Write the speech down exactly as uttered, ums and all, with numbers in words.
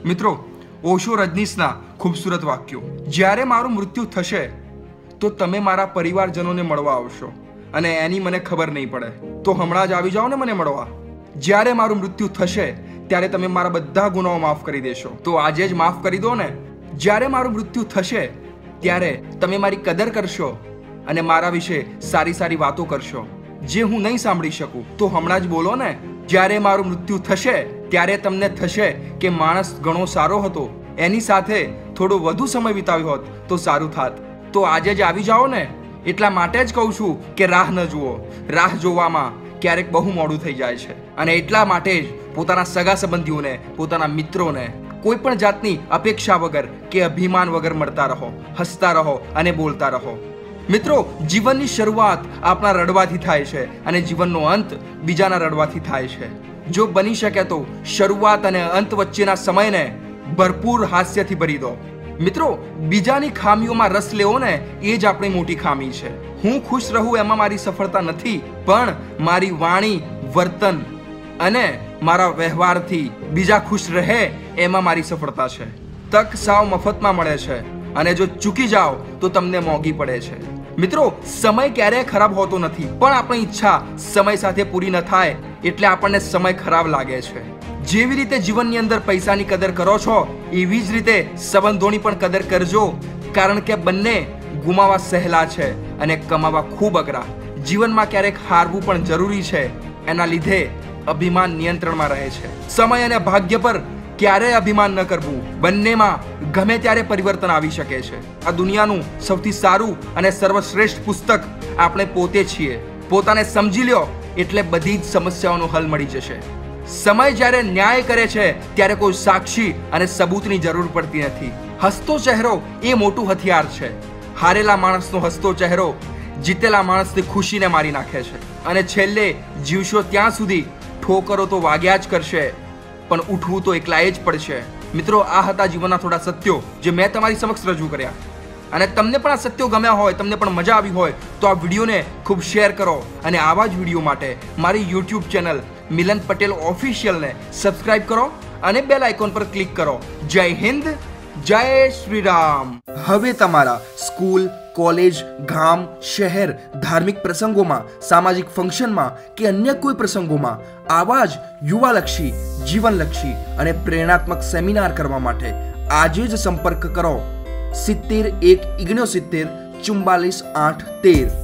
મિત્રો, ઓશો રજનીશના ખૂબસૂરત વાક્યો. જ્યારે મારું મૃત્યુ થશે તો તમે મારા પરિવારજનોને મળવા આવશો અને એની મને ખબર નહીં પડે, તો હમણાં જ આવી જાઓ ને મને મળવા. જ્યારે મારું મૃત્યુ થશે ત્યારે તમે મારા બધા ગુનાઓ માફ કરી દેશો, તો આજે જ માફ કરી દો ને. જ્યારે મારું મૃત્યુ થશે ત્યારે તમે મારી કદર કરશો અને મારા વિશે સારી સારી વાતો કરશો જે હું નહીં સાંભળી શકું, તો હમણાં જ બોલો ને. જ્યારે મારું મૃત્યુ થશે ત્યારે તમને થશે કે માણસ ઘણો સારો હતો, એની સાથે થોડો વધુ સમય વિતાવ્યો હોત તો સારું થાત, તો આજે જ આવી જાઓ ને. એટલા માટે જ કહું છું કે રાહ ન જુઓ. રાહ જોવામાં ક્યારેક બહુ મોડું થઈ જાય છે અને એટલા માટે જ પોતાના સગા સંબંધીઓને, પોતાના મિત્રોને કોઈ પણ જાતની અપેક્ષા વગર કે અભિમાન વગર મળતા રહો, હસતા રહો અને બોલતા રહો. મિત્રો, જીવનની શરૂઆત આપણા રડવાથી થાય છે અને જીવનનો અંત બીજાના રડવાથી થાય છે. જો બની શકે તો શરૂઆત અને અંત વચ્ચેના સમયને ભરપૂર હાસ્યથી ભરી દો. મિત્રો, બીજાની ખામીઓમાં રસ લેવો ને એ જ આપણી મોટી ખામી છે. હું ખુશ રહું એમાં મારી સફળતા નથી, પણ મારી વાણી, વર્તન અને મારા વ્યવહારથી બીજા ખુશ રહે એમાં મારી સફળતા છે. તક સાવ મફતમાં મળે છે અને જો ચૂકી જાઓ તો તમને મોંઘી પડે છે. મિત્રો, સમય ક્યારેય ખરાબ હોતો નથી, પણ આપણી ઈચ્છા સમય સાથે પૂરી ન થાય એટલે આપણને સમય ખરાબ લાગે છે. જેવી રીતે જીવનની અંદર પૈસાની કદર કરો છો એવી જ રીતે સંબંધોની પણ કદર કરજો, કારણ કે બંને ગુમાવા સહેલા છે અને કમાવા ખૂબ અઘરા. જીવનમાં ક્યારેક હારવું પણ જરૂરી છે, એના લીધે અભિમાન નિયંત્રણમાં રહે છે. સમય અને ભાગ્ય પર ક્યારેય અભિમાન ન કરવું. બંનેમાં ગમે ત્યારે પરિવર્તન આવી શકે છે. આ દુનિયાનું સૌથી સારું અને સર્વશ્રેષ્ઠ પુસ્તક આપણે પોતે છીએ. પોતાને સમજી લ્યો એટલે બધી જ સમસ્યાઓનો હલ મળી જશે. સમય જ્યારે ન્યાય કરે છે ત્યારે કોઈ સાક્ષી અને સબૂતની જરૂર પડતી નથી. હસતો ચહેરો એ મોટું હથિયાર છે. હારેલા માણસનો હસતો ચહેરો જીતેલા માણસની ખુશીને મારી નાખે છે. અને છેલ્લે જીવશો ત્યાં સુધી ઠોકરો તો વાગ્યા જ કરશે, પણ ઉઠવું તો એકલાએ જ પડશે. મિત્રો, આ હતા જીવનના થોડા સત્યો જે મેં તમારી સમક્ષ રજૂ કર્યા. અને તમને પણ આ સત્યો ગમ્યા હોય, તમને પણ મજા આવી હોય તો આ વિડીયોને ખૂબ શેર કરો અને આવા જ વિડીયો માટે મારી યુટ્યુબ ચેનલ મિલન પટેલ ઓફિશિયલને સબસ્ક્રાઇબ કરો અને બેલ આઇકોન પર ક્લિક કરો. જય હિન્દ, જય શ્રી રામ. હવે તમારા સ્કૂલ, કોલેજ, ગામ, શહેર, ધાર્મિક પ્રસંગોમાં, સામાજિક ફંક્શનમાં કે અન્ય કોઈ પ્રસંગોમાં આવા જ યુવાલક્ષી, જીવનલક્ષી અને પ્રેરણાત્મક સેમિનાર કરવા માટે આજે જ સંપર્ક કરો સિત્તેર એક ઓગણસિત્તેર ચુમ્બાલીસ આઠ તેર.